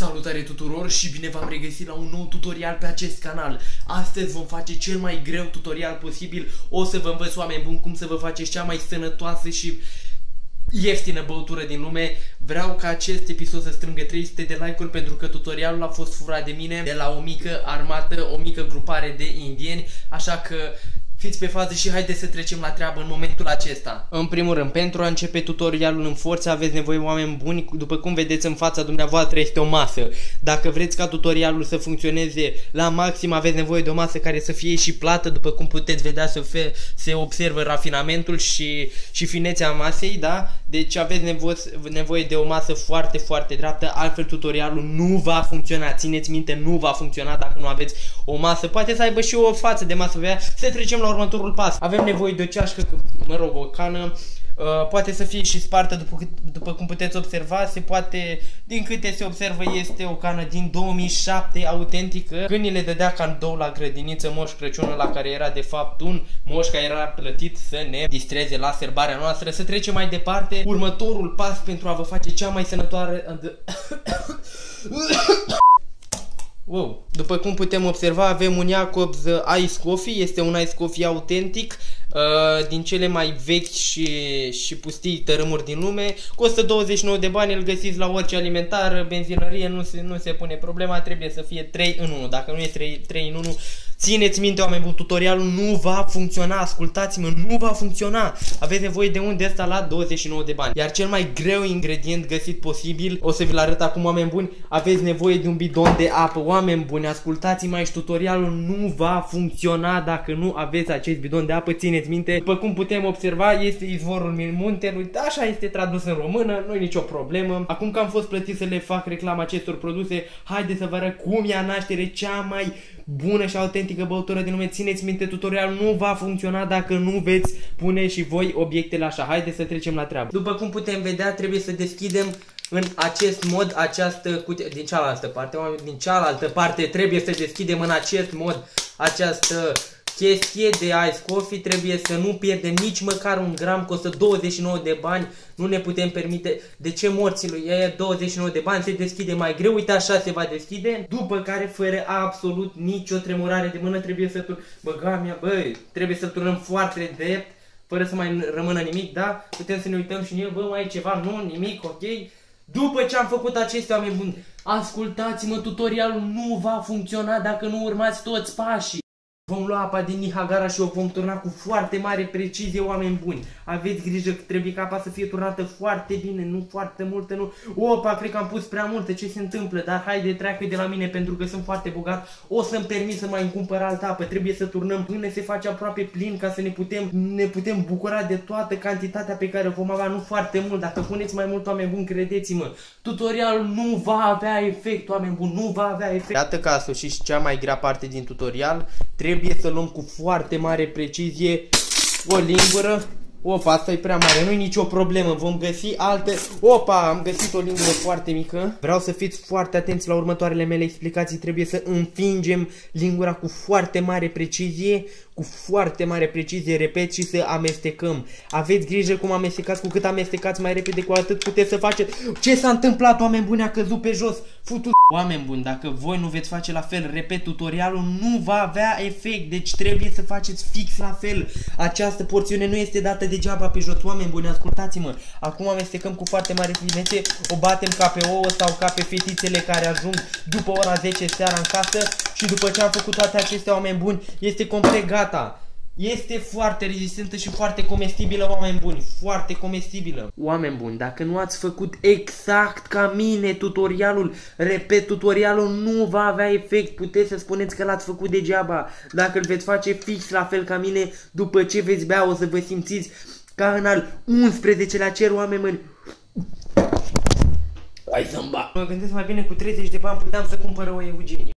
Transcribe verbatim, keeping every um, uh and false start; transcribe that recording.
Salutare tuturor și bine v-am regăsit la un nou tutorial pe acest canal. Astăzi vom face cel mai greu tutorial posibil. O să vă învăț, oameni buni, cum să vă faceți cea mai sănătoasă și ieftină băutură din lume. Vreau ca acest episod să strângă trei sute de like-uri pentru că tutorialul a fost furat de mine de la o mică armată, o mică grupare de indieni. Așa că fiți pe fază și haideți să trecem la treabă în momentul acesta. În primul rând, pentru a începe tutorialul în forță aveți nevoie, oameni buni. După cum vedeți în fața dumneavoastră este o masă. Dacă vreți ca tutorialul să funcționeze la maxim, aveți nevoie de o masă care să fie și plată. După cum puteți vedea, se, fe, se observă rafinamentul și, și finețea masei, da? Deci aveți nevoie, nevoie de o masă foarte, foarte dreaptă. Altfel tutorialul nu va funcționa. Țineți minte, nu va funcționa dacă nu aveți o masă. Poate să aibă și o față de masă. Să trecem la următorul pas. Avem nevoie de o ceașcă, mă rog, o cană. Uh, poate să fie și spartă, după, după cum puteți observa. Se poate, din câte se observă, este o cană din două mii șapte, autentică. Când ni le dădea cadou la grădiniță Moș Crăciunul, la care era de fapt un moș care era plătit să ne distreze la sărbarea noastră. Să trecem mai departe. Următorul pas pentru a vă face cea mai sănătoare Wow. După cum putem observa, avem un Jacobs Ice Coffee. Este un Ice Coffee autentic, uh, din cele mai vechi și, și pustii tărâmuri din lume. Costă douăzeci și nouă de bani, îl găsiți la orice alimentară, benzinărie, nu se, nu se pune problema, trebuie să fie trei în unu. Dacă nu e trei în unu, țineți minte, oameni buni, tutorialul nu va funcționa, ascultați-mă, nu va funcționa. Aveți nevoie de un de ăsta la douăzeci și nouă de bani. Iar cel mai greu ingredient găsit posibil, o să vi-l arăt acum, oameni buni, aveți nevoie de un bidon de apă. Oameni buni, ascultați-mă aici, tutorialul nu va funcționa dacă nu aveți acest bidon de apă, țineți minte. După cum putem observa, este izvorul muntelui, așa este tradus în română, nu e nicio problemă. Acum că am fost plătit să le fac reclamă acestor produse, haideți să vă arăt cum ia naștere cea mai bună și autentică băutură din lume. Țineți minte, tutorialul nu va funcționa dacă nu veți pune și voi obiectele așa. Haideți să trecem la treabă. După cum putem vedea, trebuie să deschidem în acest mod această cutie. Din cealaltă parte, din cealaltă parte trebuie să deschidem în acest mod această chestie de Ice Coffee. Trebuie să nu pierdem nici măcar un gram, costă douăzeci și nouă de bani. Nu ne putem permite. De ce morții lui? E douăzeci și nouă de bani, se deschide mai greu. Uite, așa se va deschide. După care, fără absolut nicio tremurare de mână, trebuie să turnăm. Băga mea, băi, trebuie să turnăm foarte drept, fără să mai rămână nimic, da? Putem să ne uităm și în el, bă, mai e ceva? Nu, nimic, ok? După ce am făcut acestea, oameni buni, ascultați-mă, tutorialul nu va funcționa dacă nu urmați toți pașii. Vom lua apa din Niagara și o vom turna cu foarte mare precizie, oameni buni. Aveți grijă că trebuie ca apa să fie turnată foarte bine, nu foarte multă, nu. Opa, cred că am pus prea multă, ce se întâmplă? Dar haide, treacă de la mine pentru că sunt foarte bogat. O să-mi permit să mai îmi cumpăr altă apă. Trebuie să turnăm până se face aproape plin ca să ne putem, ne putem bucura de toată cantitatea pe care o vom avea, nu foarte mult. Dacă puneți mai mult, oameni buni, credeți-mă, tutorialul nu va avea efect, oameni buni, nu va avea efect. Iată că a sfârșit cea mai grea parte din tutorial. Trebuie să luăm cu foarte mare precizie o lingură. Opa, asta e prea mare, nu e nicio problemă, vom găsi alte. Opa, am găsit o lingură foarte mică. Vreau să fiți foarte atenți la următoarele mele explicații. Trebuie să înfingem lingura cu foarte mare precizie, cu foarte mare precizie, repet, și să amestecăm. Aveți grijă cum amestecați, cu cât amestecați mai repede, cu atât puteți să faceți. Ce s-a întâmplat, oameni buni? A căzut pe jos, futu. Oameni buni, dacă voi nu veți face la fel, repet, tutorialul nu va avea efect, deci trebuie să faceți fix la fel. Această porțiune nu este dată degeaba pe jos, oameni buni, ascultați-mă. Acum amestecăm cu foarte mare finețe, o batem ca pe ouă sau ca pe fetițele care ajung după ora zece seara în casă și după ce am făcut toate acestea, oameni buni, este complet gata. Este foarte rezistentă și foarte comestibilă, oameni buni, foarte comestibilă. Oameni buni, dacă nu ați făcut exact ca mine tutorialul, repet, tutorialul nu va avea efect. Puteți să spuneți că l-ați făcut degeaba. Dacă îl veți face fix la fel ca mine, după ce veți bea o să vă simțiți ca în al unsprezecelea cer, oameni buni. Hai să-mi bag. Mă gândesc mai bine, cu treizeci de bani puteam să cumpăr o Eugenie.